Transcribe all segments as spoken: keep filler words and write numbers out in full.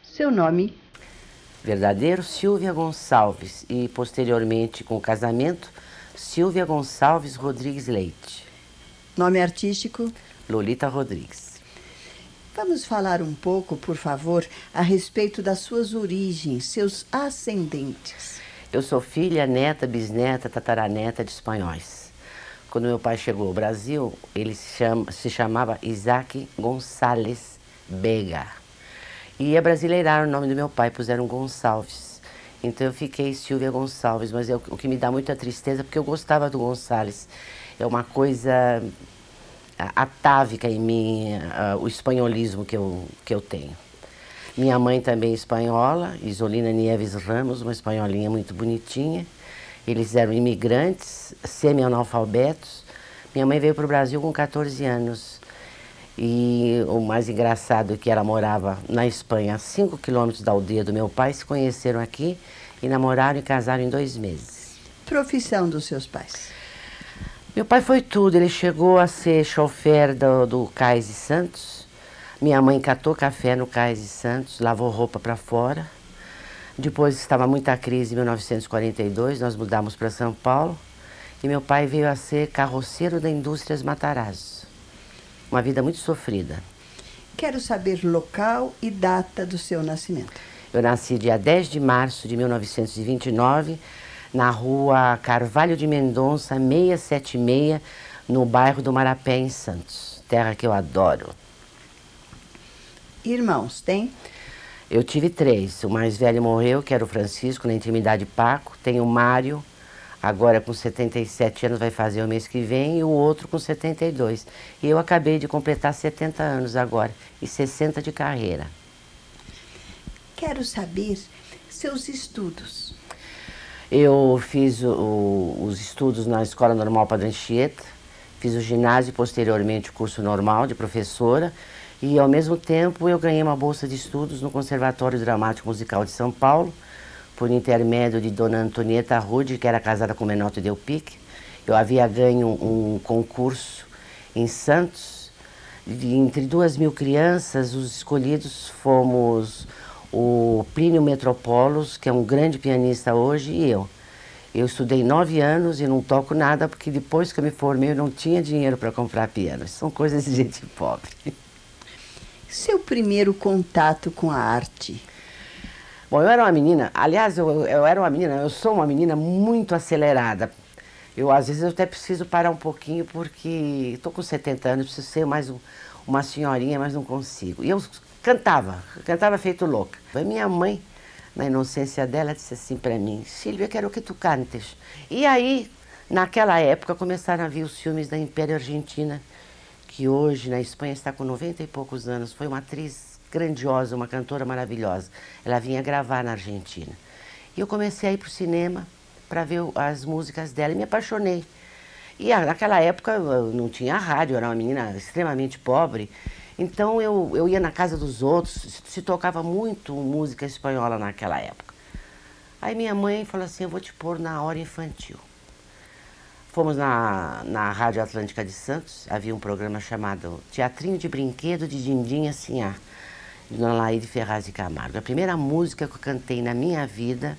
Seu nome? Verdadeiro, Silvia Gonçalves, e posteriormente, com o casamento, Silvia Gonçalves Rodrigues Leite. Nome artístico? Lolita Rodrigues. Vamos falar um pouco, por favor, a respeito das suas origens, seus ascendentes. Eu sou filha, neta, bisneta, tataraneta de espanhóis. Quando meu pai chegou ao Brasil, ele se, chama, se chamava Isaac Gonçalves Vega. E abrasileiraram o nome do meu pai, puseram Gonçalves. Então eu fiquei Silvia Gonçalves, mas eu, o que me dá muita tristeza, porque eu gostava do Gonçalves. É uma coisa atávica em mim, uh, o espanholismo que eu, que eu tenho. Minha mãe também é espanhola, Isolina Nieves Ramos, uma espanholinha muito bonitinha. Eles eram imigrantes, semi-analfabetos. Minha mãe veio para o Brasil com quatorze anos. E o mais engraçado é que ela morava na Espanha, a cinco quilômetros da aldeia do meu pai, se conheceram aqui e namoraram e casaram em dois meses. Profissão dos seus pais? Meu pai foi tudo, ele chegou a ser chofer do, do Cais de Santos. Minha mãe catou café no Cais de Santos, lavou roupa para fora. Depois estava muita crise em mil novecentos e quarenta e dois, nós mudamos para São Paulo. E meu pai veio a ser carroceiro da Indústrias Matarazzo. Uma vida muito sofrida. Quero saber local e data do seu nascimento. Eu nasci dia dez de março de mil novecentos e vinte e nove, na rua Carvalho de Mendonça, seiscentos e setenta e seis, no bairro do Marapé, em Santos. Terra que eu adoro. Irmãos, tem? Eu tive três. O mais velho morreu, que era o Francisco, na intimidade Paco. Tem o Mário, agora com setenta e sete anos, vai fazer o mês que vem, e o outro com setenta e dois. E eu acabei de completar setenta anos agora, e sessenta de carreira. Quero saber seus estudos. Eu fiz o, os estudos na Escola Normal Padre Anchieta, fiz o ginásio e posteriormente o curso normal de professora, e ao mesmo tempo eu ganhei uma bolsa de estudos no Conservatório Dramático Musical de São Paulo, por intermédio de Dona Antonieta Rude, que era casada com Menotti Delpique. Eu havia ganho um concurso em Santos, e entre duas mil crianças, os escolhidos fomos o Plínio Metropolos, que é um grande pianista hoje, e eu. Eu estudei nove anos e não toco nada, porque depois que eu me formei eu não tinha dinheiro para comprar piano. São coisas de gente pobre. Seu primeiro contato com a arte? Bom, eu era uma menina, aliás, eu, eu era uma menina, eu sou uma menina muito acelerada. Eu, às vezes, eu até preciso parar um pouquinho, porque estou com setenta anos, preciso ser mais um, uma senhorinha, mas não consigo. E eu cantava, cantava feito louca. A minha mãe, na inocência dela, disse assim para mim: Silvia, quero que tu cantes. E aí, naquela época, começaram a vir os filmes da Império Argentina, que hoje na Espanha está com noventa e poucos anos. Foi uma atriz grandiosa, uma cantora maravilhosa. Ela vinha gravar na Argentina. E eu comecei a ir para o cinema para ver as músicas dela e me apaixonei. E naquela época eu não tinha rádio, eu era uma menina extremamente pobre. Então eu, eu ia na casa dos outros, se tocava muito música espanhola naquela época. Aí minha mãe falou assim: eu vou te pôr na hora infantil. Fomos na, na Rádio Atlântica de Santos, havia um programa chamado Teatrinho de Brinquedo de Dindinha Sinhá, de Dona Laíde Ferraz de Camargo. A primeira música que eu cantei na minha vida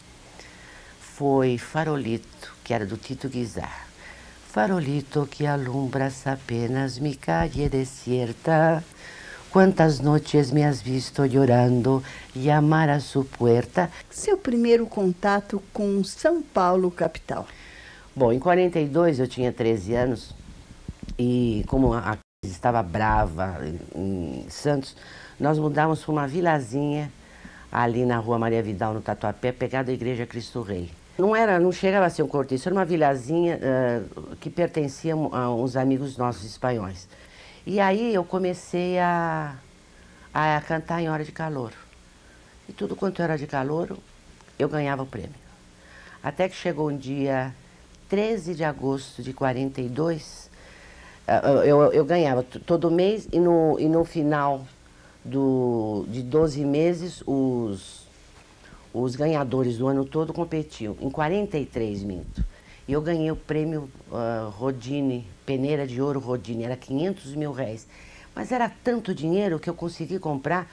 foi Farolito, que era do Tito Guizar. Farolito que alumbras apenas mi calle desierta, quantas noches me has visto llorando llamar a su puerta. Seu primeiro contato com São Paulo, capital? Bom, em quarenta e dois eu tinha treze anos e como a crise estava brava em Santos, nós mudamos para uma vilazinha ali na rua Maria Vidal, no Tatuapé, pegada à Igreja Cristo Rei. Não era, não chegava a ser um cortiço, era uma vilazinha uh, que pertencia a uns amigos nossos espanhóis. E aí eu comecei a, a cantar em hora de calor. E tudo quanto era de calor, eu ganhava o prêmio. Até que chegou um dia treze de agosto de quarenta e dois, uh, eu, eu ganhava todo mês e no, e no final do, de doze meses, os, os ganhadores do ano todo competiam. Em quarenta e três, minto. E eu ganhei o prêmio uh, Rodine, peneira de ouro Rodine, era quinhentos mil réis. Mas era tanto dinheiro que eu consegui comprar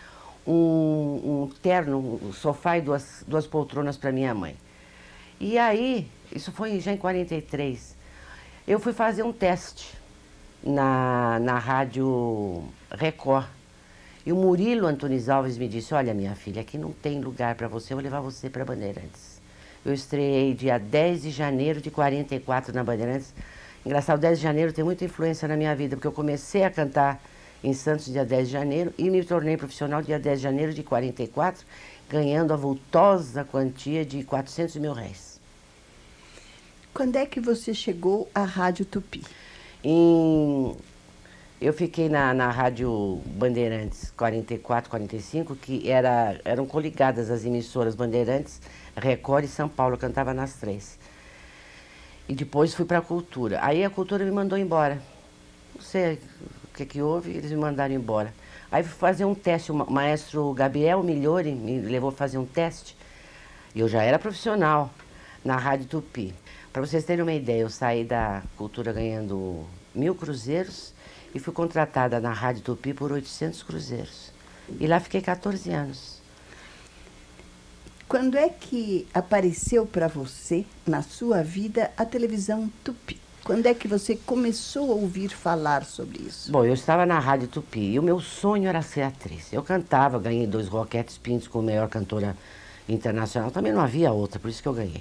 um, um terno, um sofá e duas, duas poltronas para minha mãe. E aí, isso foi já em quarenta e três, eu fui fazer um teste na, na Rádio Record. E o Murilo Antunes Alves me disse, olha minha filha, aqui não tem lugar para você, eu vou levar você para Bandeirantes. Eu estreiei dia dez de janeiro de quarenta e quatro na Bandeirantes. Engraçado, dez de janeiro tem muita influência na minha vida, porque eu comecei a cantar em Santos dia dez de janeiro e me tornei profissional dia dez de janeiro de quarenta e quatro, ganhando a vultosa quantia de quatrocentos mil reais. Quando é que você chegou à Rádio Tupi? Em... Eu fiquei na, na Rádio Bandeirantes quarenta e quatro, quarenta e cinco, que era, eram coligadas as emissoras Bandeirantes, Record e São Paulo, eu cantava nas três. E depois fui para a Cultura. Aí a Cultura me mandou embora. Não sei o que que houve, eles me mandaram embora. Aí fui fazer um teste, o maestro Gabriel Migliori me levou a fazer um teste. E eu já era profissional na Rádio Tupi. Para vocês terem uma ideia, eu saí da Cultura ganhando mil cruzeiros e fui contratada na Rádio Tupi por oitocentos cruzeiros. E lá fiquei quatorze anos. Quando é que apareceu para você, na sua vida, a televisão Tupi? Quando é que você começou a ouvir falar sobre isso? Bom, eu estava na Rádio Tupi e o meu sonho era ser atriz. Eu cantava, ganhei dois Roquetes Pintos como melhor cantora internacional. Também não havia outra, por isso que eu ganhei.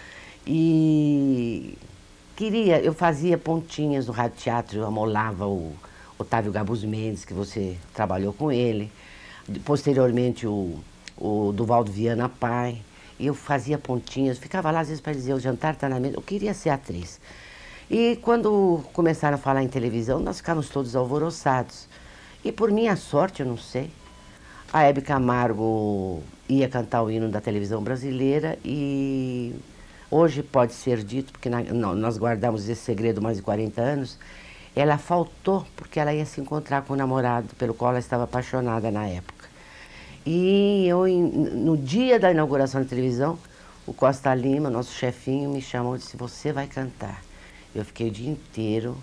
E queria, eu fazia pontinhas no Rádio Teatro, eu amolava o Otávio Gabus Mendes, que você trabalhou com ele. Posteriormente o, o Duvaldo Viana Pai. E eu fazia pontinhas, ficava lá às vezes para dizer, o jantar está na mesa. Eu queria ser atriz. E quando começaram a falar em televisão, nós ficávamos todos alvoroçados. E por minha sorte, eu não sei, a Hebe Camargo ia cantar o hino da televisão brasileira e hoje pode ser dito, porque na, não, nós guardamos esse segredo mais de quarenta anos, ela faltou porque ela ia se encontrar com o namorado pelo qual ela estava apaixonada na época. E eu, no dia da inauguração da televisão, o Costa Lima, nosso chefinho, me chamou e disse, você vai cantar. Eu fiquei o dia inteiro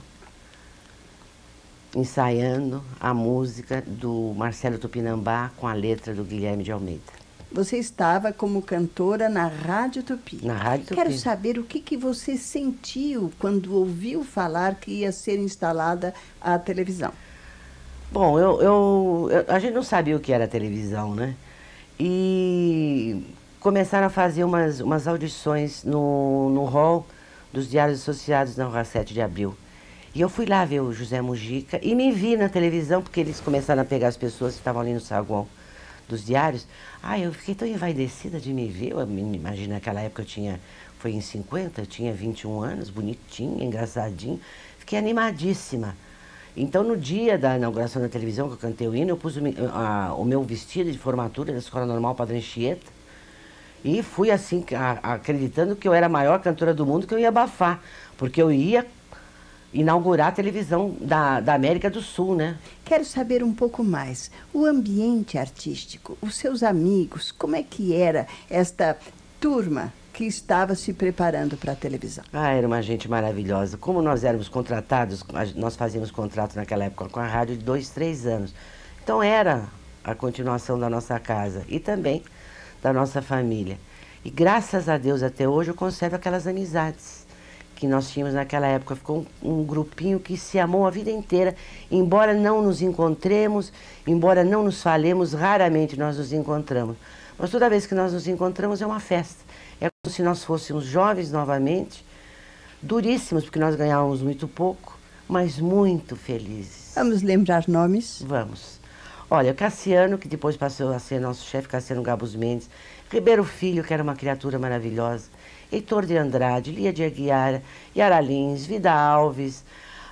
ensaiando a música do Marcelo Tupinambá com a letra do Guilherme de Almeida. Você estava como cantora na Rádio Tupi. Na Rádio Tupi. Quero saber o que, que você sentiu quando ouviu falar que ia ser instalada a televisão. Bom, eu, eu, eu, a gente não sabia o que era televisão, né? E começaram a fazer umas, umas audições no, no hall dos Diários Associados na Rua sete de abril. E eu fui lá ver o José Mujica e me vi na televisão, porque eles começaram a pegar as pessoas que estavam ali no saguão dos diários. Ah, eu fiquei tão envaidecida de me ver. Eu imagino naquela época eu tinha, foi em cinquenta, eu tinha vinte e um anos, bonitinha, engraçadinha. Fiquei animadíssima. Então, no dia da inauguração da televisão, que eu cantei o hino, eu pus o, a, o meu vestido de formatura da Escola Normal Padre Anchieta e fui assim, a, acreditando que eu era a maior cantora do mundo, que eu ia abafar, porque eu ia inaugurar a televisão da, da América do Sul, né? Quero saber um pouco mais. O ambiente artístico, os seus amigos, como é que era esta turma que estava se preparando para a televisão? Ah, era uma gente maravilhosa. Como nós éramos contratados, nós fazíamos contrato naquela época com a rádio de dois, três anos. Então era a continuação da nossa casa e também da nossa família. E graças a Deus até hoje eu conservo aquelas amizades que nós tínhamos naquela época. Ficou um, um grupinho que se amou a vida inteira, embora não nos encontremos, embora não nos falemos, raramente nós nos encontramos. Mas toda vez que nós nos encontramos é uma festa. É como se nós fôssemos jovens novamente, duríssimos, porque nós ganhávamos muito pouco, mas muito felizes. Vamos lembrar nomes? Vamos. Olha, Cassiano, que depois passou a ser nosso chefe, Cassiano Gabus Mendes, Ribeiro Filho, que era uma criatura maravilhosa, Heitor de Andrade, Lia de Aguiar, Yara Lins, Vida Alves,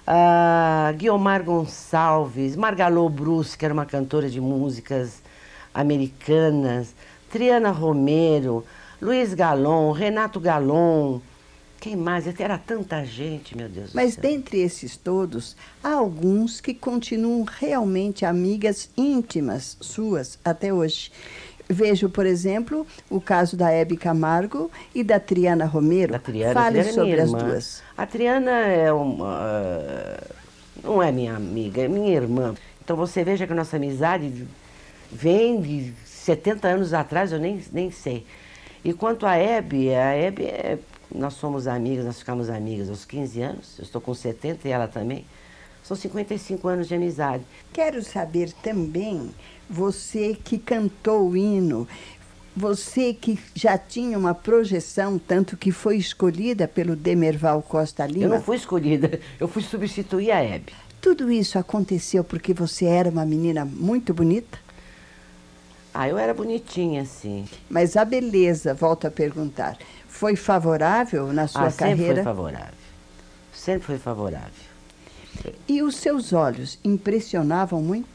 uh, Guiomar Gonçalves, Margalô Bruce, que era uma cantora de músicas americanas, Triana Romero, Luiz Galon, Renato Galon, quem mais? Era tanta gente, meu Deus do céu. Mas dentre esses todos, há alguns que continuam realmente amigas íntimas suas até hoje. Vejo, por exemplo, o caso da Hebe Camargo e da Triana Romero. Da Triana, Fale a Triana sobre é minha as irmã. duas. A Triana é uma, não é minha amiga, é minha irmã. Então você veja que a nossa amizade vem de setenta anos atrás, eu nem, nem sei. E quanto a Hebe, a Hebe, é, nós somos amigas, nós ficamos amigas aos quinze anos, eu estou com setenta e ela também. São cinquenta e cinco anos de amizade. Quero saber também, você que cantou o hino, você que já tinha uma projeção, tanto que foi escolhida pelo Demerval Costa Lima. Eu não fui escolhida, eu fui substituir a Hebe. Tudo isso aconteceu porque você era uma menina muito bonita? Ah, eu era bonitinha, sim. Mas a beleza, volto a perguntar, foi favorável na sua ah, sempre carreira? Sempre foi favorável. Sempre foi favorável. E os seus olhos impressionavam muito?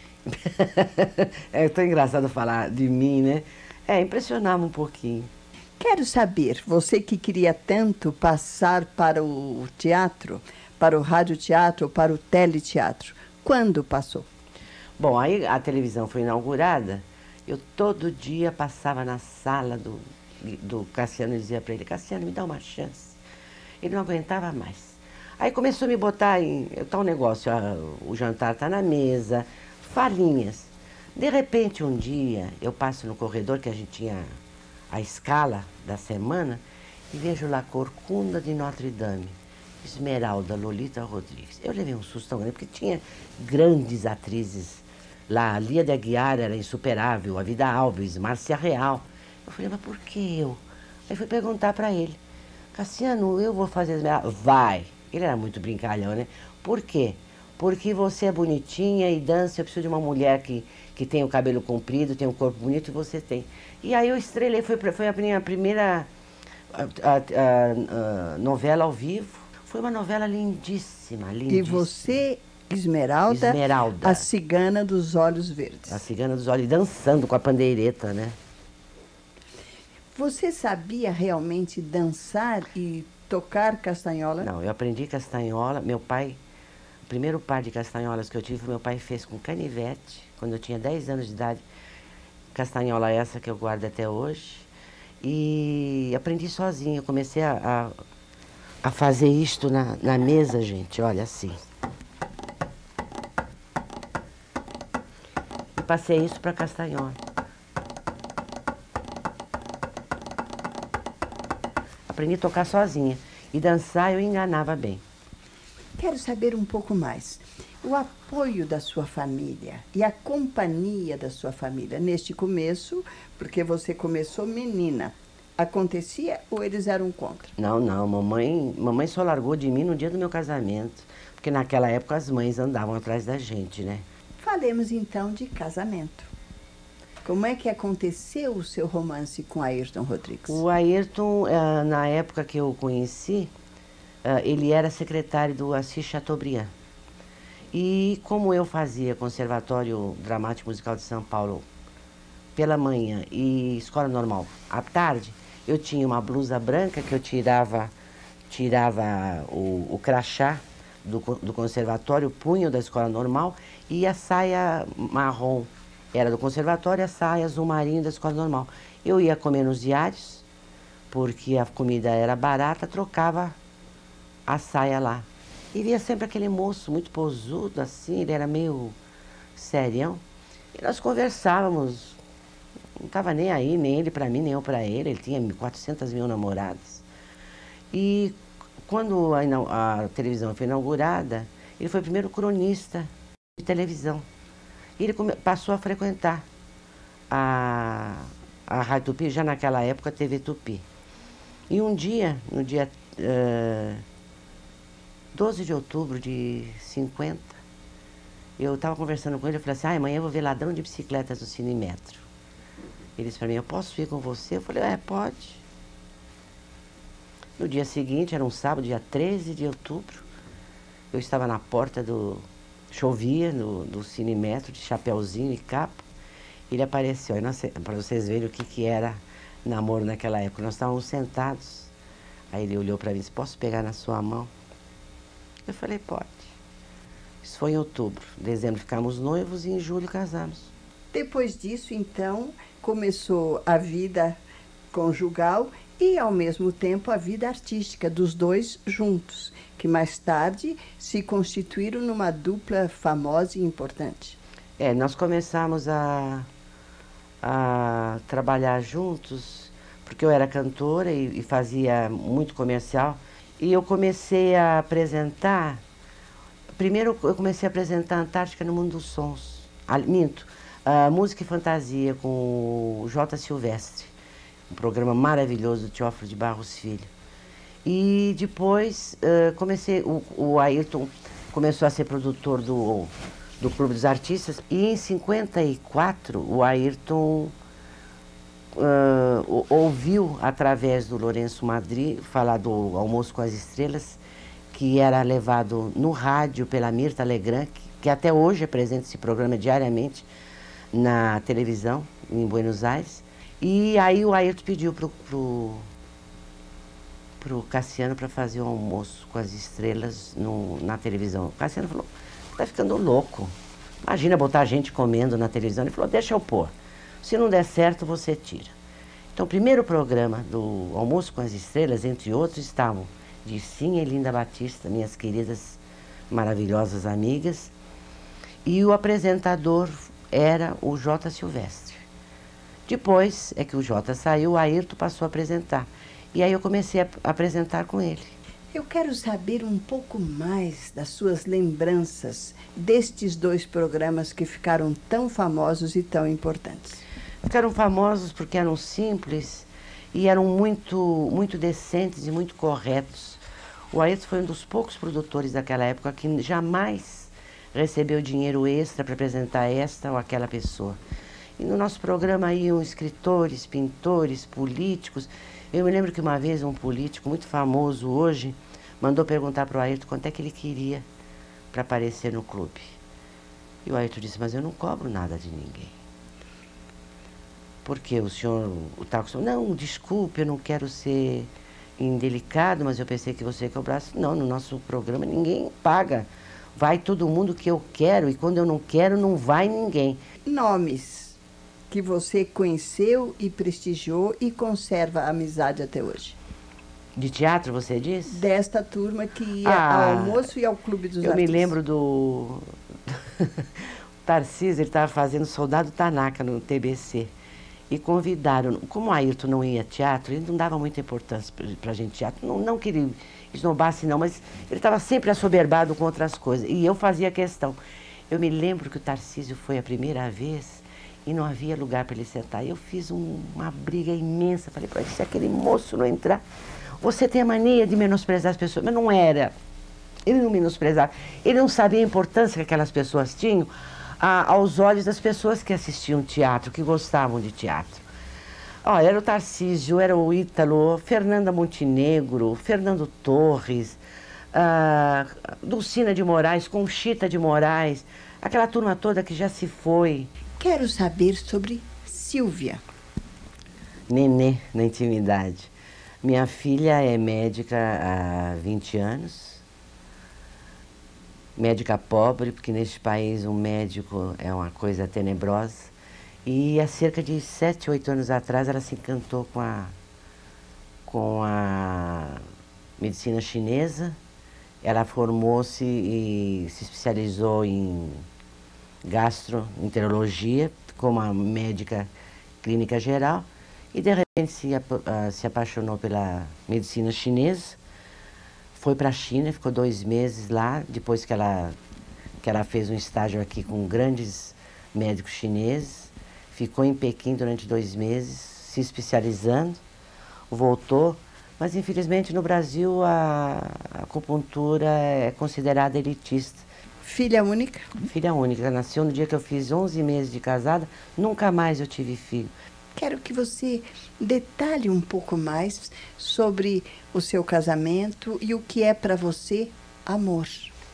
É tão engraçado falar de mim, né? É, impressionava um pouquinho. Quero saber, você que queria tanto passar para o teatro, para o radioteatro ou para o teleteatro, quando passou? Bom, aí a televisão foi inaugurada, eu todo dia passava na sala do, do Cassiano e dizia para ele, Cassiano, me dá uma chance. Ele não aguentava mais. Aí começou a me botar em tal negócio, ah, o jantar está na mesa, falinhas. De repente, um dia, eu passo no corredor, que a gente tinha a escala da semana, e vejo lá Corcunda de Notre Dame, Esmeralda, Lolita Rodrigues. Eu levei um susto tão grande, porque tinha grandes atrizes lá. A Lia de Aguiar era insuperável, a Vida Alves, Márcia Real. Eu falei, mas por que eu? Aí fui perguntar para ele, Cassiano, eu vou fazer Esmeralda? Vai! Ele era muito brincalhão, né? Por quê? Porque você é bonitinha e dança, eu preciso de uma mulher que, que tem o cabelo comprido, tem um corpo bonito, e você tem. E aí eu estrelei, foi, foi a minha primeira a, a, a, a novela ao vivo. Foi uma novela lindíssima, lindíssima. E você, Esmeralda, Esmeralda, a cigana dos olhos verdes. A cigana dos olhos, dançando com a pandeireta, né? Você sabia realmente dançar e tocar castanhola? Não, eu aprendi castanhola. Meu pai, o primeiro par de castanholas que eu tive, meu pai fez com canivete, quando eu tinha dez anos de idade. Castanhola essa que eu guardo até hoje. E aprendi sozinha. Eu comecei a, a, a fazer isto na, na mesa, gente, olha assim. E passei isso para castanhola. Aprendi a tocar sozinha. E dançar eu enganava bem. Quero saber um pouco mais. O apoio da sua família e a companhia da sua família neste começo, porque você começou menina, acontecia ou eles eram contra? Não, não. Mamãe, mamãe só largou de mim no dia do meu casamento. Porque naquela época as mães andavam atrás da gente, né? Falemos então de casamento. Como é que aconteceu o seu romance com Ayrton Rodrigues? O Ayrton, na época que eu o conheci, ele era secretário do Assis Chateaubriand. E como eu fazia Conservatório Dramático Musical de São Paulo pela manhã e Escola Normal à tarde, eu tinha uma blusa branca que eu tirava, tirava o, o crachá do, do conservatório, o punho da Escola Normal e a saia marrom. Era do conservatório, a saia azul marinho da Escola Normal. Eu ia comer nos diários, porque a comida era barata, trocava a saia lá. E via sempre aquele moço muito posudo, assim, ele era meio serião. E nós conversávamos, não estava nem aí, nem ele para mim, nem eu para ele. Ele tinha quatrocentas mil namoradas. E quando a, a televisão foi inaugurada, ele foi o primeiro cronista de televisão. E ele come, passou a frequentar a, a Rádio Tupi, já naquela época a T V Tupi. E um dia, no dia uh, doze de outubro de cinquenta, eu estava conversando com ele, eu falei assim, ah, amanhã eu vou ver Ladrão de Bicicletas no Cinemetro. Ele disse para mim, eu posso ir com você? Eu falei, é, pode. No dia seguinte, era um sábado, dia treze de outubro, eu estava na porta do... Chovia no, no Cinemetro, de chapeuzinho e capa. Ele apareceu, para vocês verem o que, que era namoro naquela época. Nós estávamos sentados, aí ele olhou para mim e disse, posso pegar na sua mão? Eu falei, pode. Isso foi em outubro. Em dezembro ficamos noivos e em julho casamos. Depois disso, então, começou a vida conjugal e, ao mesmo tempo, a vida artística dos dois juntos, que mais tarde se constituíram numa dupla famosa e importante. É, nós começamos a, a trabalhar juntos, porque eu era cantora e, e fazia muito comercial. E eu comecei a apresentar, primeiro eu comecei a apresentar a Antártica no Mundo dos Sons, ah, minto, a Música e Fantasia com o Jota Silvestre, um programa maravilhoso do Teófilo de Barros Filho. E depois uh, comecei, o, o Ayrton começou a ser produtor do, do Clube dos Artistas, e em cinquenta e quatro o Ayrton uh, ouviu, através do Lourenço Madri, falar do Almoço com as Estrelas, que era levado no rádio pela Mirta Legrand, que, que até hoje apresenta esse programa diariamente na televisão, em Buenos Aires. E aí o Ayrton pediu pro, pro, pro Cassiano para fazer o Almoço com as Estrelas no, na televisão. O Cassiano falou, tá ficando louco. Imagina botar gente comendo na televisão. Ele falou, deixa eu pôr. Se não der certo, você tira. Então, o primeiro programa do Almoço com as Estrelas, entre outros, estavam Dircinha e Linda Batista, minhas queridas, maravilhosas amigas. E o apresentador era o Jota Silvestre. Depois é que o Jota saiu, o Ayrton passou a apresentar. E aí eu comecei a apresentar com ele. Eu quero saber um pouco mais das suas lembranças destes dois programas que ficaram tão famosos e tão importantes. Ficaram famosos porque eram simples e eram muito, muito decentes e muito corretos. O Ayrton foi um dos poucos produtores daquela época que jamais recebeu dinheiro extra para apresentar esta ou aquela pessoa. E no nosso programa iam escritores, pintores, políticos. Eu me lembro que uma vez um político muito famoso hoje mandou perguntar para o Ayrton quanto é que ele queria para aparecer no clube. E o Ayrton disse, mas eu não cobro nada de ninguém. Porque o senhor está acostumado? Não, desculpe, eu não quero ser indelicado, mas eu pensei que você cobrasse. Não, no nosso programa ninguém paga. Vai todo mundo que eu quero, e quando eu não quero, não vai ninguém. Nomes que você conheceu e prestigiou e conserva a amizade até hoje. De teatro, você disse? Desta turma que ia ah, ao almoço e ao Clube dos eu Artistas. Eu me lembro do... o Tarcísio, ele estava fazendo Soldado Tanaka no T B C. E convidaram, como o Ayrton não ia teatro, ele não dava muita importância para a gente teatro. Não, não que ele esnobasse não, mas ele estava sempre assoberbado com outras coisas. E eu fazia questão. Eu me lembro que o Tarcísio foi a primeira vez e não havia lugar para ele sentar. Eu fiz um, uma briga imensa. Falei para ele, se aquele moço não entrar, você tem a mania de menosprezar as pessoas. Mas não era. Ele não menosprezava. Ele não sabia a importância que aquelas pessoas tinham a, aos olhos das pessoas que assistiam teatro, que gostavam de teatro. Olha, era o Tarcísio, era o Ítalo, Fernanda Montenegro, Fernando Torres, uh, Dulcina de Moraes, Conchita de Moraes, aquela turma toda que já se foi. Quero saber sobre Silvia. Nenê na intimidade. Minha filha é médica há vinte anos. Médica pobre, porque neste país um médico é uma coisa tenebrosa. E há cerca de sete, oito anos atrás ela se encantou com a, com a medicina chinesa. Ela formou-se e se especializou em gastroenterologia, como a médica clínica geral. E de repente se, se apaixonou pela medicina chinesa. Foi para a China, ficou dois meses lá, depois que ela, que ela fez um estágio aqui com grandes médicos chineses. Ficou em Pequim durante dois meses, se especializando, voltou. Mas, infelizmente, no Brasil, a, a acupuntura é considerada elitista. Filha única? Filha única. Nasceu no dia que eu fiz onze meses de casada, nunca mais eu tive filho. Quero que você detalhe um pouco mais sobre o seu casamento e o que é para você amor.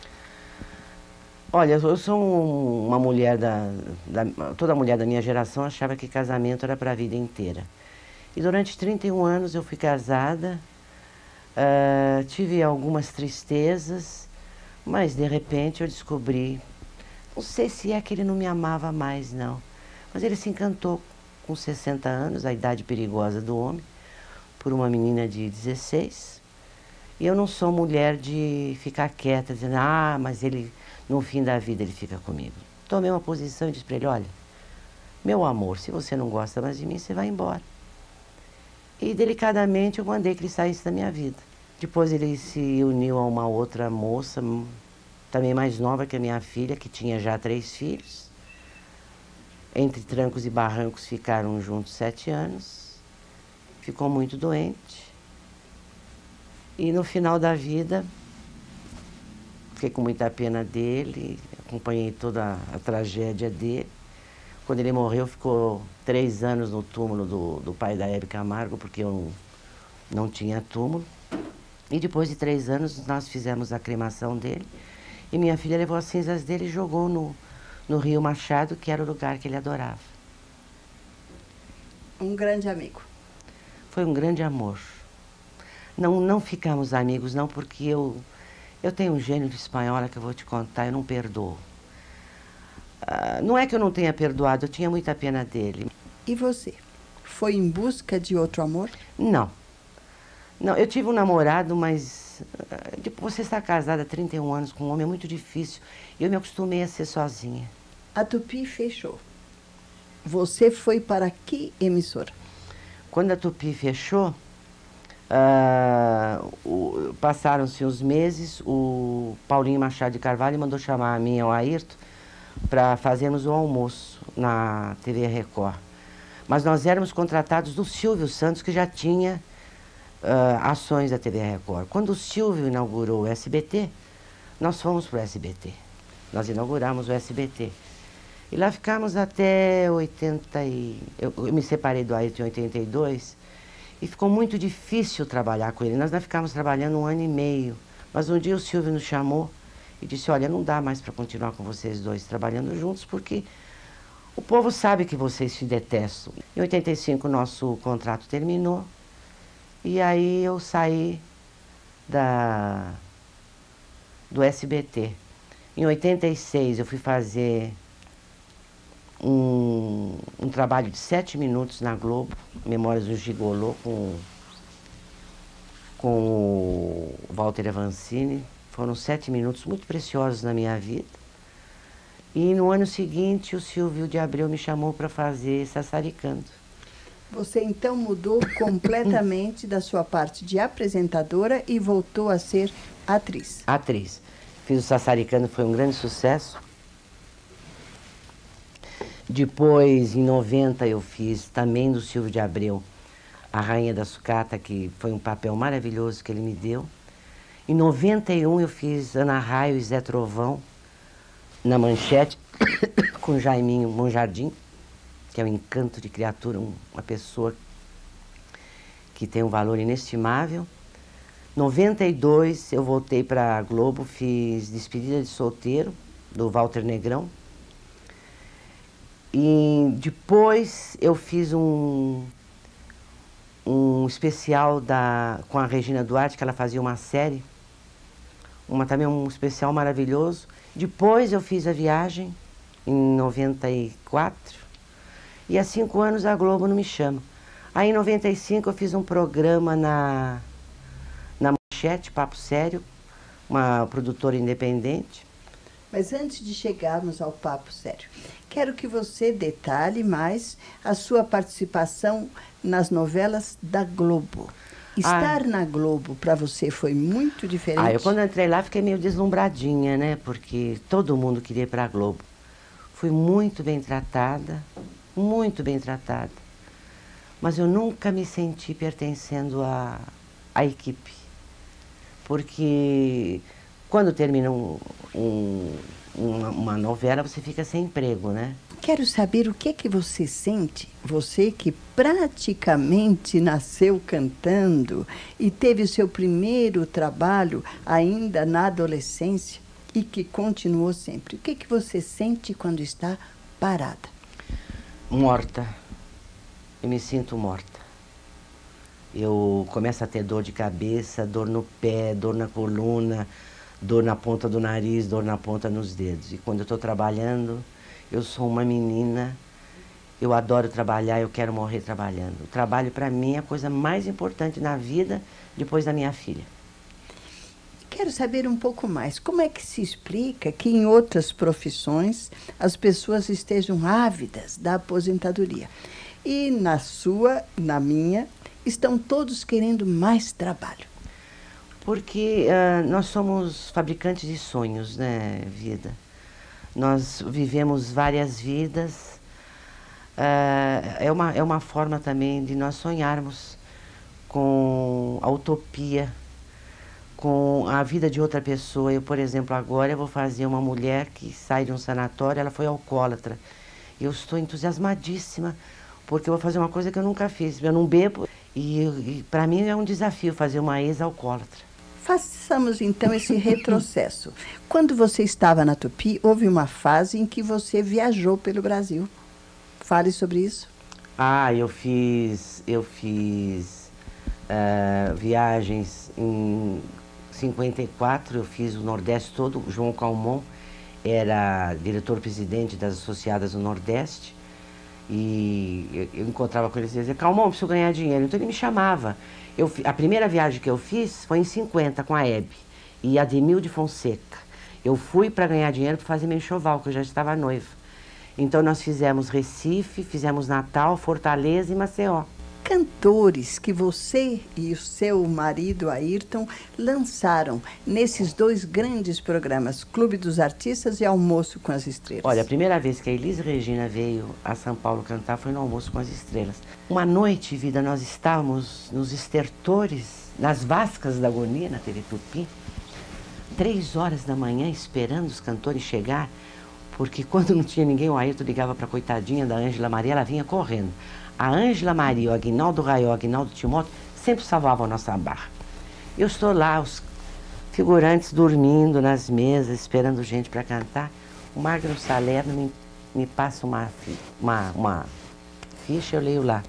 Olha, eu sou uma mulher da, da... Toda mulher da minha geração achava que casamento era para a vida inteira. E durante trinta e um anos eu fui casada, uh, tive algumas tristezas, mas de repente eu descobri... Não sei se é que ele não me amava mais, não. Mas ele se encantou com sessenta anos, a idade perigosa do homem, por uma menina de dezesseis. E eu não sou mulher de ficar quieta, dizendo, ah, mas ele, no fim da vida, ele fica comigo. tomei uma posição e disse para ele, olha, meu amor, se você não gosta mais de mim, você vai embora. E delicadamente eu mandei que ele saísse da minha vida. Depois ele se uniu a uma outra moça, também mais nova que a minha filha, que tinha já três filhos. Entre trancos e barrancos ficaram juntos sete anos. Ficou muito doente. E no final da vida, fiquei com muita pena dele, acompanhei toda a tragédia dele. Quando ele morreu, ficou três anos no túmulo do, do pai da Hebe Camargo, porque eu não, não tinha túmulo. E depois de três anos, nós fizemos a cremação dele. E minha filha levou as cinzas dele e jogou no, no Rio Machado, que era o lugar que ele adorava. Um grande amigo. Foi um grande amor. Não, não ficamos amigos, não, porque eu, eu tenho um gênio de espanhola que eu vou te contar, eu não perdoo. Uh, não é que eu não tenha perdoado, eu tinha muita pena dele. E você? Foi em busca de outro amor? Não. Não, eu tive um namorado, mas uh, depois você está casada há trinta e um anos com um homem é muito difícil. Eu me acostumei a ser sozinha. A Tupi fechou. Você foi para que emissora? Quando a Tupi fechou, uh, passaram-se uns meses, o Paulinho Machado de Carvalho mandou chamar a mim e o Ayrton para fazermos o almoço na T V Record. Mas nós éramos contratados do Silvio Santos, que já tinha uh, ações da T V Record. Quando o Silvio inaugurou o S B T, nós fomos para o S B T. Nós inauguramos o S B T. E lá ficamos até oitenta e... Eu, eu me separei do Ayrton em oitenta e dois e ficou muito difícil trabalhar com ele. Nós ainda ficamos trabalhando um ano e meio. Mas um dia o Silvio nos chamou e disse, olha, não dá mais para continuar com vocês dois trabalhando juntos, porque o povo sabe que vocês se detestam. Em oitenta e cinco, nosso contrato terminou, e aí eu saí da, do S B T. Em oitenta e seis, eu fui fazer um, um trabalho de sete minutos na Globo, Memórias do Gigolô, com, com o Walter Avancini. Foram sete minutos muito preciosos na minha vida. E no ano seguinte, o Silvio de Abreu me chamou para fazer Sassaricando. Você então mudou completamente da sua parte de apresentadora e voltou a ser atriz. Atriz. Fiz o Sassaricando, foi um grande sucesso. Depois, em noventa, eu fiz também do Silvio de Abreu, A Rainha da Sucata, que foi um papel maravilhoso que ele me deu. Em noventa e um eu fiz Ana Raio e Zé Trovão na Manchete com Jaiminho Monjardim, que é um encanto de criatura, um, uma pessoa que tem um valor inestimável. Em noventa e dois eu voltei para a Globo, fiz Despedida de Solteiro, do Walter Negrão. E depois eu fiz um, um especial da, com a Regina Duarte, que ela fazia uma série. Uma, também um especial maravilhoso. Depois eu fiz A Viagem, em noventa e quatro. E há cinco anos a Globo não me chama. Aí em noventa e cinco eu fiz um programa na, na Manchete, Papo Sério, uma produtora independente. Mas antes de chegarmos ao Papo Sério, quero que você detalhe mais a sua participação nas novelas da Globo. Estar ah. na Globo, para você, foi muito diferente? Ah, eu quando entrei lá fiquei meio deslumbradinha, né? Porque todo mundo queria ir para a Globo. Fui muito bem tratada, muito bem tratada. Mas eu nunca me senti pertencendo à, à equipe. Porque quando termina um, um, uma, uma novela, você fica sem emprego, né? Quero saber o que que você sente, você que praticamente nasceu cantando e teve o seu primeiro trabalho ainda na adolescência e que continuou sempre. O que que você sente quando está parada? Morta. Eu me sinto morta. Eu começo a ter dor de cabeça, dor no pé, dor na coluna, dor na ponta do nariz, dor na ponta dos dedos. E quando eu estou trabalhando, eu sou uma menina, eu adoro trabalhar, eu quero morrer trabalhando. O trabalho, para mim, é a coisa mais importante na vida, depois da minha filha. Quero saber um pouco mais. Como é que se explica que em outras profissões as pessoas estejam ávidas da aposentadoria? E na sua, na minha, estão todos querendo mais trabalho. Porque uh, nós somos fabricantes de sonhos, né, Vida? Nós vivemos várias vidas. Uh, é, uma, é uma forma também de nós sonharmos com a utopia, com a vida de outra pessoa. Eu, por exemplo, agora eu vou fazer uma mulher que sai de um sanatório, ela foi alcoólatra. Eu estou entusiasmadíssima, porque eu vou fazer uma coisa que eu nunca fiz. Eu não bebo e, e para mim é um desafio fazer uma ex-alcoólatra. Façamos então esse retrocesso. Quando você estava na Tupi, houve uma fase em que você viajou pelo Brasil. Fale sobre isso. Ah, eu fiz, eu fiz uh, viagens em cinquenta e quatro, eu fiz o Nordeste todo. O João Calmon era diretor-presidente das Associadas do Nordeste. E eu, eu encontrava com ele e dizia, Calmon, preciso ganhar dinheiro. Então ele me chamava. Eu, a primeira viagem que eu fiz foi em cinquenta com a Hebe e Ademil de Fonseca. Eu fui para ganhar dinheiro para fazer meu enxoval, que eu já estava noiva. Então nós fizemos Recife, fizemos Natal, Fortaleza e Maceió. Cantores que você e o seu marido Ayrton lançaram nesses dois grandes programas, Clube dos Artistas e Almoço com as Estrelas. Olha, a primeira vez que a Elis Regina veio a São Paulo cantar foi no Almoço com as Estrelas. Uma noite, Vida, nós estávamos nos estertores, nas Vascas da Agonia, na T V Tupi, três horas da manhã esperando os cantores chegar, porque quando não tinha ninguém, o Ayrton ligava para a coitadinha da Ângela Maria, ela vinha correndo. A Ângela Maria, o Aguinaldo Raiol, o Aguinaldo Timóteo, sempre salvavam a nossa barra. Eu estou lá, os figurantes dormindo nas mesas, esperando gente para cantar. O Magno Salerno me, me passa uma, uma, uma ficha, eu leio lá.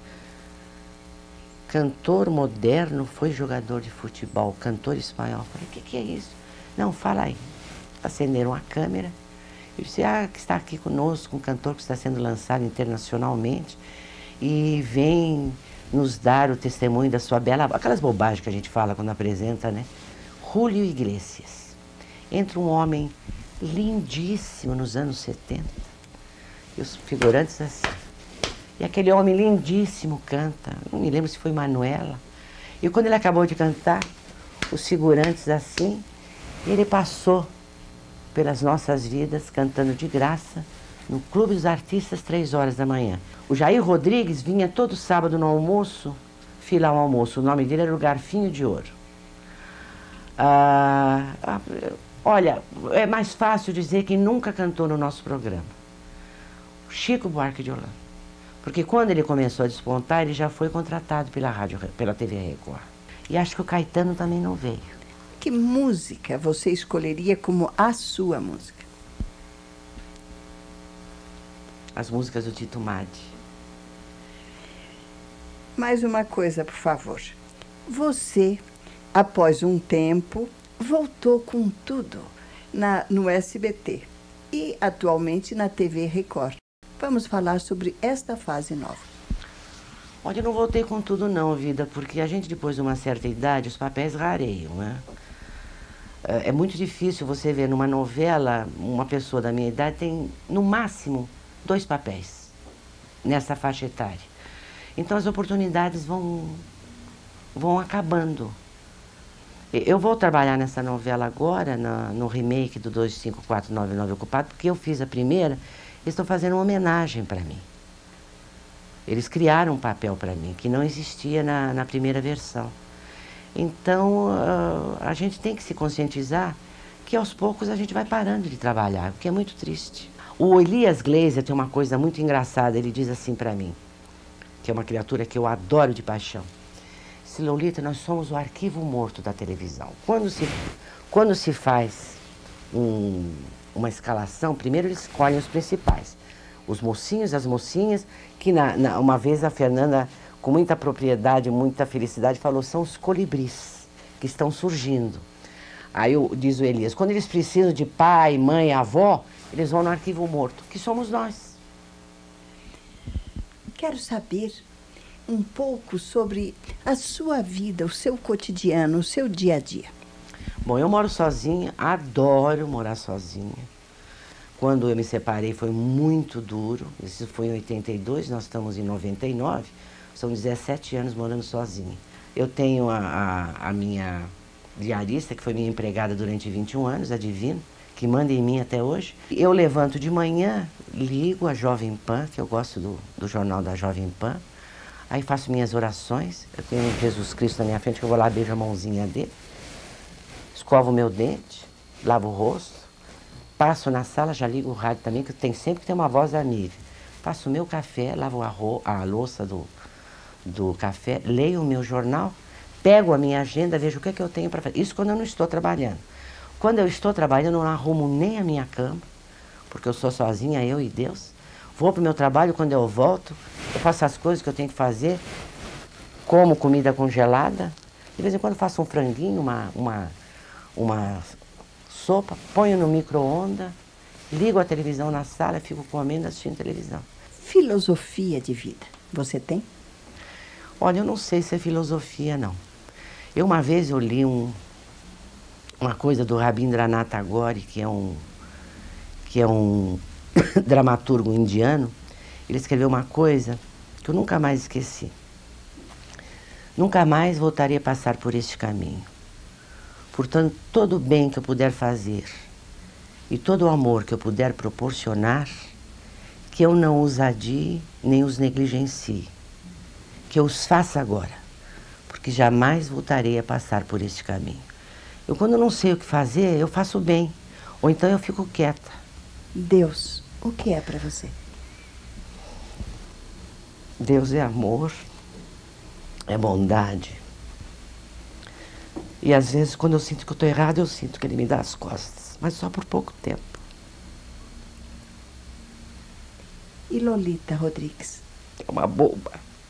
Cantor moderno, foi jogador de futebol, cantor espanhol. Eu falei, o que, que é isso? Não, fala aí. Acenderam a câmera. Eu disse, ah, que está aqui conosco um cantor que está sendo lançado internacionalmente e vem nos dar o testemunho da sua bela... Aquelas bobagens que a gente fala quando apresenta, né? Julio Iglesias. Entra um homem lindíssimo nos anos setenta. E os figurantes assim. E aquele homem lindíssimo canta. Não me lembro se foi Manuela. E quando ele acabou de cantar, os figurantes assim, ele passou pelas nossas vidas, cantando de graça, no Clube dos Artistas, três horas da manhã. O Jair Rodrigues vinha todo sábado no almoço, filar um almoço. O nome dele era o Garfinho de Ouro. Ah, ah, olha, é mais fácil dizer que nunca cantou no nosso programa. Chico Buarque de Holanda. Porque quando ele começou a despontar, ele já foi contratado pela rádio, pela T V Record. E acho que o Caetano também não veio. Que música você escolheria como a sua música? As músicas do Tito Madi. Mais uma coisa, por favor. Você, após um tempo, voltou com tudo na, no S B T e atualmente na T V Record. Vamos falar sobre esta fase nova. Olha, eu não voltei com tudo não, Vida, porque a gente depois de uma certa idade, os papéis rareiam, né? É muito difícil você ver numa novela, uma pessoa da minha idade tem, no máximo, dois papéis nessa faixa etária. Então as oportunidades vão, vão acabando. Eu vou trabalhar nessa novela agora, na, no remake do dois cinco quatro nove nove Ocupado, porque eu fiz a primeira, eles estão fazendo uma homenagem para mim. Eles criaram um papel para mim, que não existia na, na primeira versão. Então, uh, a gente tem que se conscientizar que aos poucos a gente vai parando de trabalhar, o que é muito triste. O Elias Glazer tem uma coisa muito engraçada, ele diz assim para mim, que é uma criatura que eu adoro de paixão. Se Lolita, nós somos o arquivo morto da televisão. Quando se, quando se faz um, uma escalação, primeiro eles escolhem os principais. Os mocinhos, as mocinhas, que na, na, uma vez a Fernanda, com muita propriedade, muita felicidade, falou, são os colibris que estão surgindo. Aí eu, diz o Elias, quando eles precisam de pai, mãe, avó, eles vão no arquivo morto, que somos nós. Quero saber um pouco sobre a sua vida, o seu cotidiano, o seu dia a dia. Bom, eu moro sozinha, adoro morar sozinha. Quando eu me separei foi muito duro, isso foi em oitenta e dois, nós estamos em noventa e nove, são dezessete anos morando sozinha. Eu tenho a, a, a minha diarista, que foi minha empregada durante vinte e um anos, a Divina, que manda em mim até hoje. Eu levanto de manhã, ligo a Jovem Pan, que eu gosto do, do jornal da Jovem Pan, aí faço minhas orações, eu tenho Jesus Cristo na minha frente, que eu vou lá, beijo a mãozinha dele, escovo o meu dente, lavo o rosto, passo na sala, já ligo o rádio também, que tem sempre que ter uma voz amiga. Faço o meu café, lavo a, ro a louça do, do café, leio o meu jornal, pego a minha agenda, vejo o que é que eu tenho para fazer. Isso quando eu não estou trabalhando. Quando eu estou trabalhando, eu não arrumo nem a minha cama, porque eu sou sozinha, eu e Deus. Vou para o meu trabalho, quando eu volto, eu faço as coisas que eu tenho que fazer, como comida congelada, de vez em quando faço um franguinho, uma, uma, uma sopa, ponho no micro-ondas, ligo a televisão na sala, fico comendo, assistindo televisão. Filosofia de vida, você tem? Olha, eu não sei se é filosofia, não. Eu uma vez eu li um, uma coisa do Rabindranath Tagore, que é um, que é um dramaturgo indiano. Ele escreveu uma coisa que eu nunca mais esqueci. Nunca mais voltarei a passar por este caminho. Portanto, todo o bem que eu puder fazer e todo o amor que eu puder proporcionar, que eu não os adie nem os negligencie. Que eu os faça agora, porque jamais voltarei a passar por este caminho. Eu, quando não sei o que fazer, eu faço bem, ou então eu fico quieta. Deus, o que é para você? Deus é amor, é bondade. E às vezes, quando eu sinto que eu estou errada, eu sinto que Ele me dá as costas, mas só por pouco tempo. E Lolita Rodrigues? É uma boba.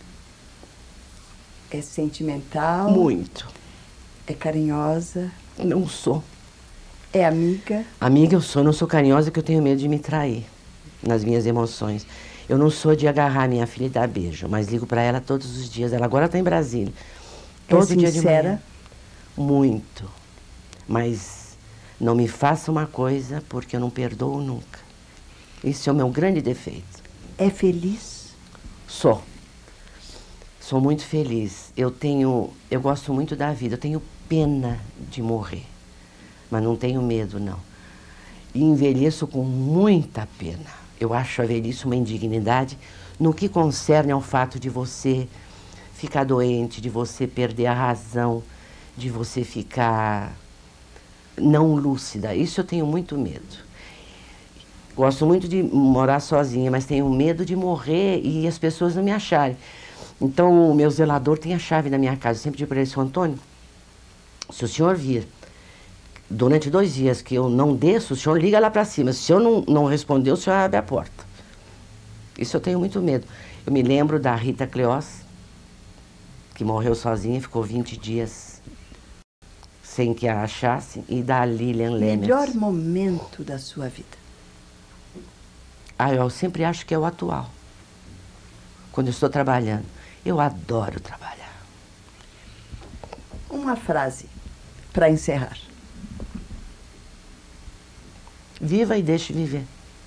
É sentimental? Muito. É carinhosa? Não sou. É amiga? Amiga eu sou, não sou carinhosa, que eu tenho medo de me trair nas minhas emoções. Eu não sou de agarrar minha filha e dar beijo, mas ligo para ela todos os dias. Ela agora está em Brasília. Todo é dia de sincera? manhã. Muito. Mas não me faça uma coisa porque eu não perdoo nunca. Esse é o meu grande defeito. É feliz? Sou. Sou muito feliz. Eu tenho, eu gosto muito da vida. Eu tenho pena de morrer, mas não tenho medo, não. E envelheço com muita pena. Eu acho a velhice uma indignidade no que concerne ao fato de você ficar doente, de você perder a razão, de você ficar não lúcida. Isso eu tenho muito medo. Gosto muito de morar sozinha, mas tenho medo de morrer e as pessoas não me acharem. Então, o meu zelador tem a chave da minha casa. Eu sempre digo para ele, seu Antônio, se o senhor vir durante dois dias que eu não desço, o senhor liga lá para cima. Se eu não, não responder, o senhor abre a porta. Isso eu tenho muito medo. Eu me lembro da Rita Cleós, que morreu sozinha, ficou vinte dias sem que a achassem, e da Lilian Lemers. Melhor momento da sua vida? Ah, eu sempre acho que é o atual. Quando eu estou trabalhando. Eu adoro trabalhar. Uma frase para encerrar. Viva e deixe viver.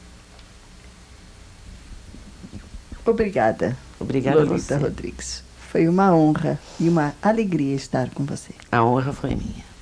Obrigada. Obrigada a Lolita você. Rodrigues. Foi uma honra e uma alegria estar com você. A honra foi minha.